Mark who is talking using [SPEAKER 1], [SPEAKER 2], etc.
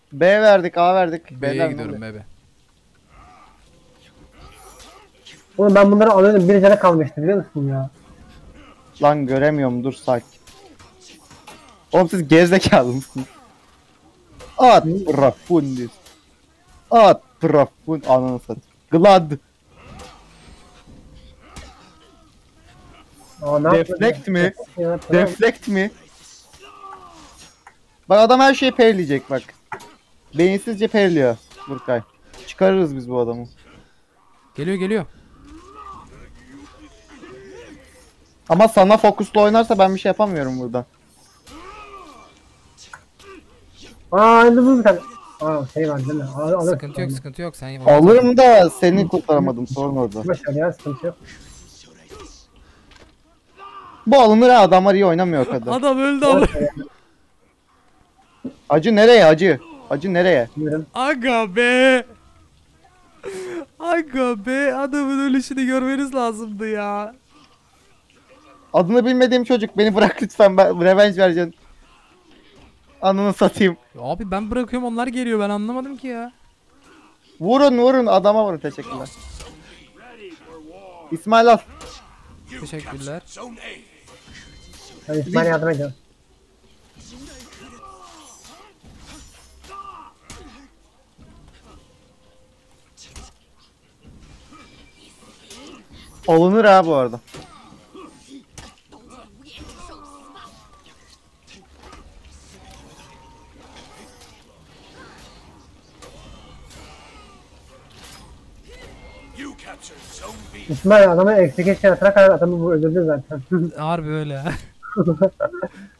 [SPEAKER 1] B verdik, A verdik.
[SPEAKER 2] B'ye
[SPEAKER 1] B'ler
[SPEAKER 2] gidiyorum
[SPEAKER 1] nerede?
[SPEAKER 2] bebe.
[SPEAKER 3] Oğlum ben bunları alıyordum. Bir cana kalmıştı biliyor musun ya?
[SPEAKER 1] Lan göremiyorum, dur sakin. Oğlum siz gerizekalı mısınız? At profundis. At profund. Ananı satayım. Glad.
[SPEAKER 3] Aa, ne yaptın?
[SPEAKER 1] Deflect mi?
[SPEAKER 3] Ya, tamam.
[SPEAKER 1] Deflect mi? Bak adam her şeyi perileyecek bak. Beyinsizce periliyor Burkay. Çıkarırız biz bu adamı.
[SPEAKER 2] Geliyor geliyor.
[SPEAKER 1] Ama sana fokuslu oynarsa ben bir şey yapamıyorum burada.
[SPEAKER 3] Aa öldü bir tane. Aa şey var değil mi? Alır.
[SPEAKER 2] Sıkıntı yok sıkıntı yok. Sen
[SPEAKER 1] Alırım da seni kurtaramadım, sorun orada.
[SPEAKER 3] Başar ya sıkıntı yok.
[SPEAKER 1] Bu alınır ha, adamlar iyi oynamıyor o kadar.
[SPEAKER 2] Adam öldü ama.
[SPEAKER 1] Acı nereye acı? Acı nereye?
[SPEAKER 3] Bilmiyorum.
[SPEAKER 2] Aga be. Aga be. Adamın ölüşünü görmeniz lazımdı ya.
[SPEAKER 1] Adını bilmediğim çocuk, beni bırak lütfen, ben revenge vereceğim. Anını satayım.
[SPEAKER 2] Abi ben bırakıyorum onlar geliyor. Ben anlamadım ki ya.
[SPEAKER 1] Vurun vurun, adama vurun, teşekkürler. İsmail al.
[SPEAKER 2] Teşekkürler.
[SPEAKER 3] Hadi İsmail yardım ediyorum.
[SPEAKER 1] Alınır ha bu arada.
[SPEAKER 3] İsmail adamı eksik eşya atarak adamı öldürdü zaten.
[SPEAKER 2] Harbi öyle.